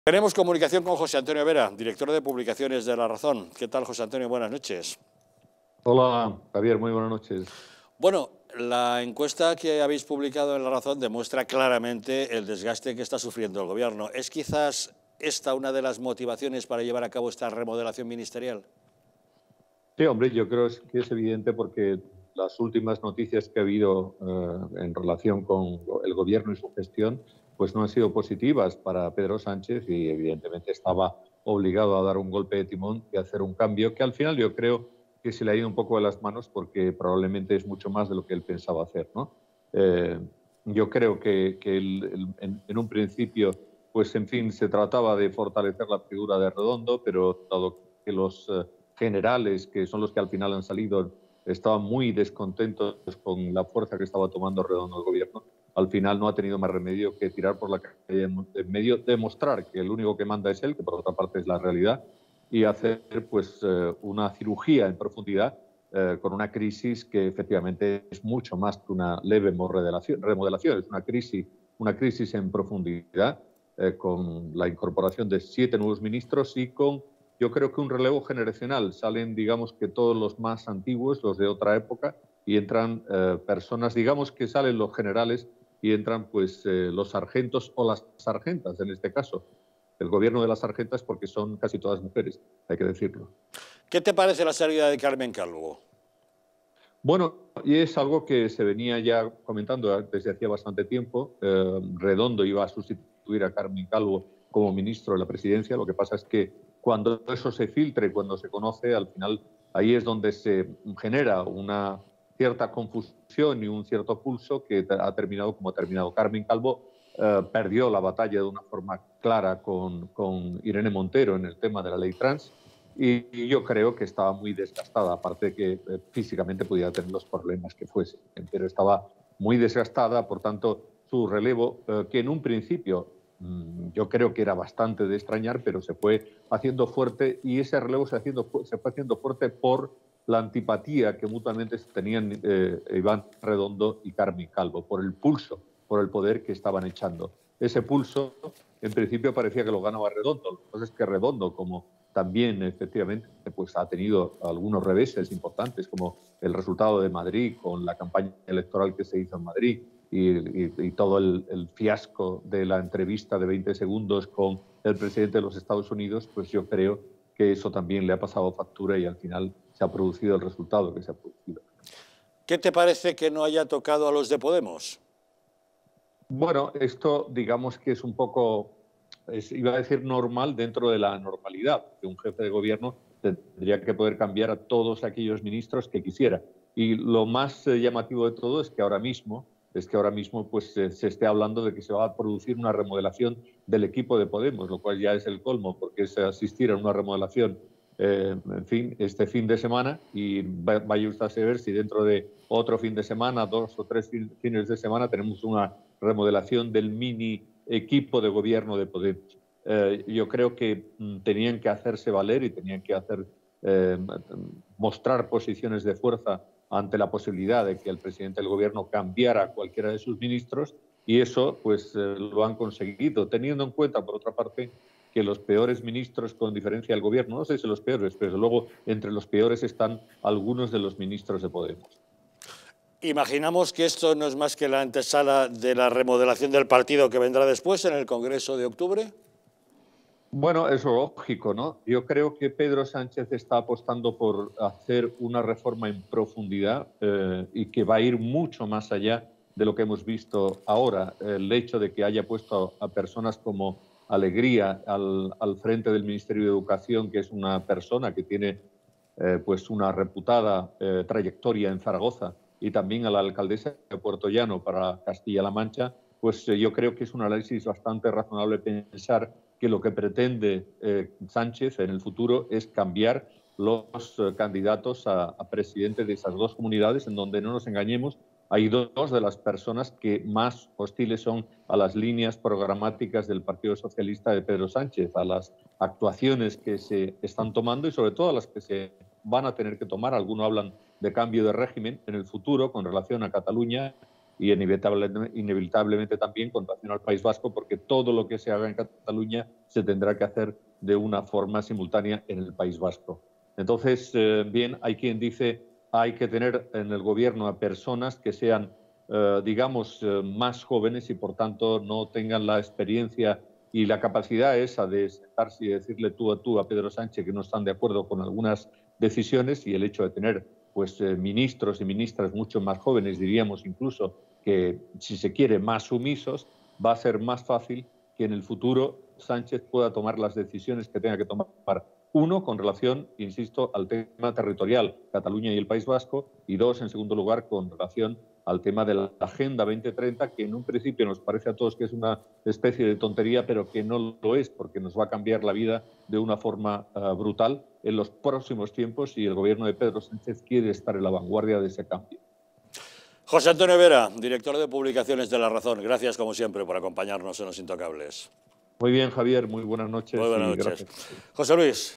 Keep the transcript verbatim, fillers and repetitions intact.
Tenemos comunicación con José Antonio Vera, director de publicaciones de La Razón. ¿Qué tal, José Antonio? Buenas noches. Hola, Javier, muy buenas noches. Bueno, la encuesta que habéis publicado en La Razón demuestra claramente el desgaste que está sufriendo el Gobierno. ¿Es quizás esta una de las motivaciones para llevar a cabo esta remodelación ministerial? Sí, hombre, yo creo que es evidente porque las últimas noticias que ha habido eh, en relación con el Gobierno y su gestión pues no han sido positivas para Pedro Sánchez y evidentemente estaba obligado a dar un golpe de timón y hacer un cambio que al final yo creo que se le ha ido un poco de las manos porque probablemente es mucho más de lo que él pensaba hacer, ¿no? Eh, yo creo que, que el, el, en, en un principio, pues en fin, se trataba de fortalecer la figura de Redondo, pero dado que los eh, generales, que son los que al final han salido, estaban muy descontentos con la fuerza que estaba tomando Redondo el gobierno, al final no ha tenido más remedio que tirar por la calle en medio, demostrar que el único que manda es él, que por otra parte es la realidad, y hacer pues eh, una cirugía en profundidad eh, con una crisis que efectivamente es mucho más que una leve remodelación, remodelación es una crisis, una crisis en profundidad eh, con la incorporación de siete nuevos ministros y con, yo creo que un relevo generacional. Salen, digamos, que todos los más antiguos, los de otra época, y entran eh, personas, digamos que salen los generales y entran pues eh, los sargentos o las sargentas en este caso. El gobierno de las sargentas porque son casi todas mujeres, hay que decirlo. ¿Qué te parece la salida de Carmen Calvo? Bueno, y es algo que se venía ya comentando desde hacía bastante tiempo. Eh, Redondo iba a sustituir a Carmen Calvo como ministro de la presidencia. Lo que pasa es que cuando eso se filtre, cuando se conoce, al final ahí es donde se genera una cierta confusión y un cierto pulso que ha terminado como ha terminado. Carmen Calvo eh, perdió la batalla de una forma clara con, con Irene Montero en el tema de la ley trans. Y yo creo que estaba muy desgastada, aparte de que eh, físicamente podía tener los problemas que fuesen, pero estaba muy desgastada, por tanto, su relevo, eh, que en un principio mmm, yo creo que era bastante de extrañar, pero se fue haciendo fuerte y ese relevo se, haciendo, se fue haciendo fuerte por la antipatía que mutuamente tenían eh, Iván Redondo y Carmen Calvo, por el pulso, por el poder que estaban echando. Ese pulso, en principio, parecía que lo ganaba Redondo. Lo que pasa es que Redondo, como también efectivamente pues, ha tenido algunos reveses importantes, como el resultado de Madrid con la campaña electoral que se hizo en Madrid y, y, y todo el, el fiasco de la entrevista de veinte segundos con el presidente de los Estados Unidos, pues yo creo que eso también le ha pasado factura y al final se ha producido el resultado que se ha producido. ¿Qué te parece que no haya tocado a los de Podemos? Bueno, esto digamos que es un poco, es, iba a decir normal dentro de la normalidad, que un jefe de gobierno tendría que poder cambiar a todos aquellos ministros que quisiera. Y lo más eh, llamativo de todo es que ahora mismo, es que ahora mismo pues, se, se esté hablando de que se va a producir una remodelación del equipo de Podemos, lo cual ya es el colmo, porque es asistir a una remodelación, eh, en fin, este fin de semana y vaya usted a saber si dentro de otro fin de semana, dos o tres fines de semana, tenemos una remodelación del mini equipo de gobierno de Podemos. Eh, yo creo que mm, tenían que hacerse valer y tenían que hacer, eh, mostrar posiciones de fuerza ante la posibilidad de que el presidente del gobierno cambiara a cualquiera de sus ministros y eso pues eh, lo han conseguido, teniendo en cuenta, por otra parte, que los peores ministros, con diferencia del gobierno, no sé si los peores, pero luego entre los peores están algunos de los ministros de Podemos. Imaginamos que esto no es más que la antesala de la remodelación del partido que vendrá después en el Congreso de octubre. Bueno, es lógico, ¿no? Yo creo que Pedro Sánchez está apostando por hacer una reforma en profundidad eh, y que va a ir mucho más allá de lo que hemos visto ahora. El hecho de que haya puesto a personas como Alegría al, al frente del Ministerio de Educación, que es una persona que tiene eh, pues una reputada eh, trayectoria en Zaragoza, y también a la alcaldesa de Puerto Llano para Castilla-La Mancha, pues eh, yo creo que es un análisis bastante razonable pensar que lo que pretende eh, Sánchez en el futuro es cambiar los eh, candidatos a, a presidente de esas dos comunidades, en donde no nos engañemos, hay dos de las personas que más hostiles son a las líneas programáticas del Partido Socialista de Pedro Sánchez, a las actuaciones que se están tomando y sobre todo a las que se van a tener que tomar. Algunos hablan de cambio de régimen en el futuro con relación a Cataluña y inevitablemente, inevitablemente también con relación al País Vasco, porque todo lo que se haga en Cataluña se tendrá que hacer de una forma simultánea en el País Vasco. Entonces, eh, bien, hay quien dice hay que tener en el gobierno a personas que sean, eh, digamos, eh, más jóvenes y por tanto no tengan la experiencia y la capacidad esa de sentarse y decirle tú a tú a Pedro Sánchez que no están de acuerdo con algunas decisiones, y el hecho de tener pues eh, ministros y ministras mucho más jóvenes, diríamos incluso que, si se quiere, más sumisos, va a ser más fácil que en el futuro Sánchez pueda tomar las decisiones que tenga que tomar. Uno, con relación, insisto, al tema territorial, Cataluña y el País Vasco, y dos, en segundo lugar, con relación al tema de la Agenda veinte treinta, que en un principio nos parece a todos que es una especie de tontería, pero que no lo es, porque nos va a cambiar la vida de una forma uh, brutal en los próximos tiempos, y el gobierno de Pedro Sánchez quiere estar en la vanguardia de ese cambio. José Antonio Vera, director de publicaciones de La Razón, gracias como siempre por acompañarnos en Los Intocables. Muy bien, Javier, muy buenas noches. Muy buenas y noches. Gracias. José Luis.